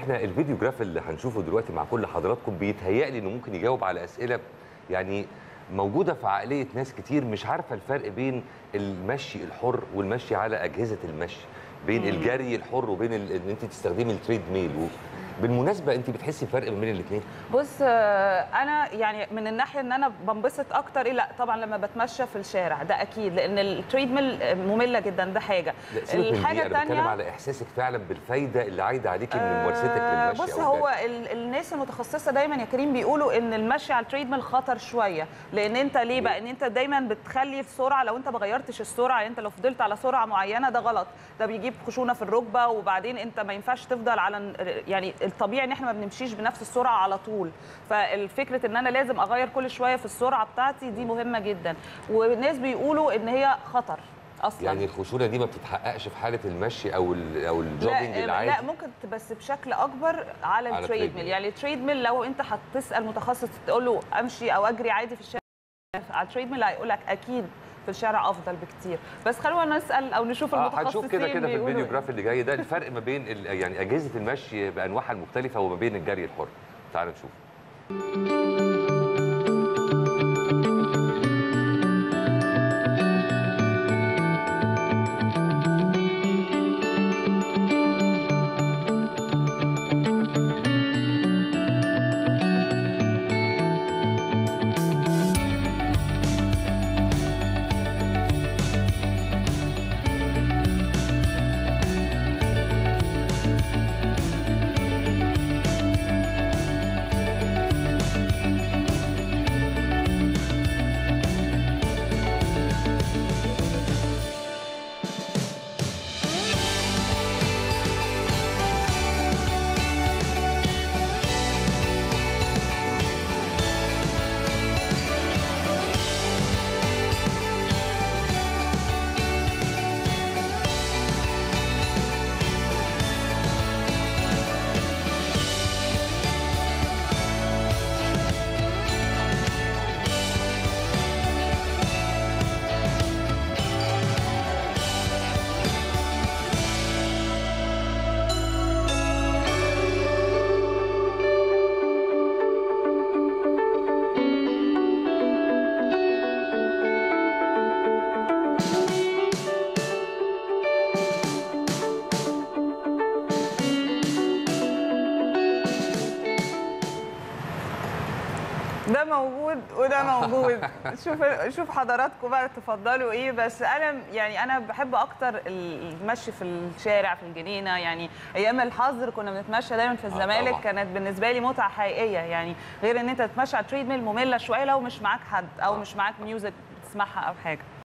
احنا الفيديو جراف اللي هنشوفه دلوقتي مع كل حضراتكم بيتهيأ لي انه ممكن يجاوب على اسئله يعني موجوده في عقليه ناس كتير مش عارفه الفرق بين المشي الحر والمشي على اجهزه المشي، بين الجري الحر وبين ان انت تستخدمي التريد ميل. بالمناسبه انت بتحسي فرق بين الاثنين؟ بص، انا يعني من الناحيه ان انا بنبسط اكتر لا طبعا لما بتمشى في الشارع ده اكيد، لان التريد ميل ممله جدا، ده حاجه. الحاجه الثانيه انا بتكلم على احساسك فعلا بالفايده اللي عايده عليكي من ممارستك للمشي. بص، هو الناس المتخصصه دايما يا كريم بيقولوا ان المشي على التريد ميل خطر شويه، لان انت ليه بقى؟ ان انت دايما بتخلي السرعه، لو انت ما غيرتش السرعه، يعني انت لو فضلت على سرعه معينه ده غلط، ده بيجيب خشونه في الركبه، وبعدين انت ما ينفعش تفضل على، يعني الطبيعي ان احنا ما بنمشيش بنفس السرعه على طول، فالفكره ان انا لازم اغير كل شويه في السرعه بتاعتي دي مهمه جدا، والناس بيقولوا ان هي خطر اصلا. يعني الخشونه دي ما بتتحققش في حاله المشي او الجوجنج العادي؟ لا ممكن، بس بشكل اكبر على التريد ميل. يعني التريد ميل لو انت هتسال متخصص تقول له امشي او اجري عادي في الشارع، على التريد ميل هيقول لك اكيد في الشارع افضل بكتير. بس خلونا نسال او نشوف المتخصصين. هنشوف كده في الفيديو جراف اللي جاي ده الفرق ما بين يعني اجهزه المشي بانواعها المختلفه وما بين الجري الحر. تعالوا نشوف. ده موجود وده موجود. شوف حضراتكم بقى تفضلوا ايه، بس انا بحب اكتر المشي في الشارع في الجنينه. يعني ايام الحظر كنا بنتمشى دايما في الزمالك، كانت بالنسبه لي متعه حقيقيه، يعني غير ان انت تتمشى على التريد ميل ممله شويه لو مش معاك حد او مش معاك ميوزك بتسمعها او حاجه.